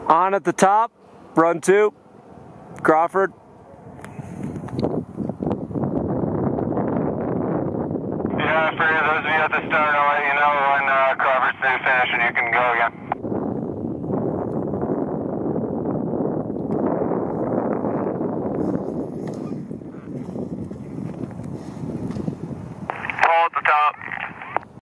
On at the top, run 2, Crawford. Yeah, for those of you at the start, I'll let you know when Crawford's through finish and you can go again.